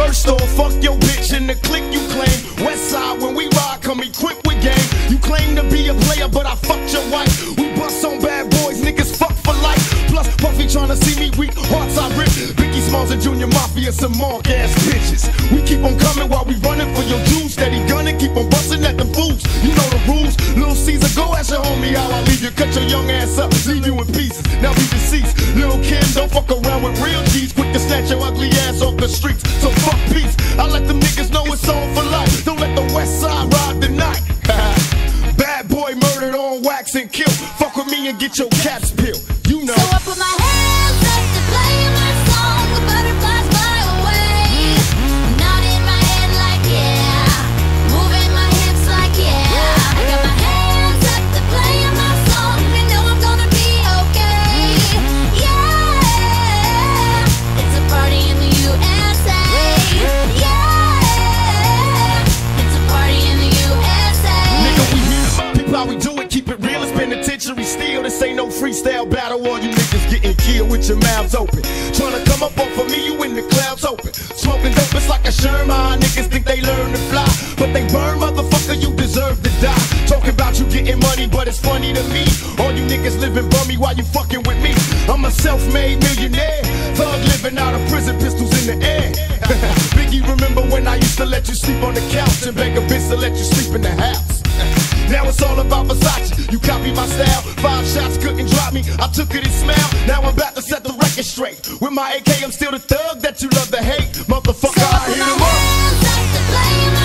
First off, fuck your bitch and the clique you claim. West side, when we ride, come equipped with game. You claim to be a player, but I fucked your wife. We bust on bad boys, niggas fuck for life. Plus, Puffy tryna see me weak, hearts I rip. Biggie Smalls and Junior Mafia, some mark ass bitches. We keep on coming while we running for your juice. Steady gunning, keep on busting at the fools. You know the rules. Little Caesar, go ask your homie how I leave you. Cut your young ass up, leave you in pieces. Now we deceased. Little Kim, don't fuck around with real G's. Quick to snatch your ugly ass off the streets. So fuck peace. I let them niggas know it's on for life. Don't let the West Side ride the night. Bad boy murdered on wax and killed. Fuck with me and get your caps peeled. You know. So I put my hands up to play my song. The butterflies fly away. Nodding my head like yeah. Moving my hips like yeah. I got my hands up to play my song. And know I'm gonna be okay. Yeah. It's a party in the USA. Yeah. It's a party in the USA. Nigga, we here. People, how we do it, keep it real. It's penitentiary steel. This ain't no freestyle battle. All you niggas getting killed with your mouths open. Tryna come up off of me, you in the clouds open. Smoking dope, it's like a Sherman. Niggas think they learn to fly, but they burn, motherfucker, you deserve to die. Talking about you getting money, but it's funny to me. All you niggas living bummy while you fucking with me. I'm a self-made millionaire. Thug living out of prison, pistols in the air. Biggie, remember when I used to let you sleep on the couch and beg a bitch to let you sleep in the house? Now it's all about Versace. You copy my style. 5 shots couldn't drop me. I took it and smiled. Now I'm about to set the record straight. With my AK, I'm still the thug that you love to hate. Motherfucker, So I I put hit my him up. hands up to play my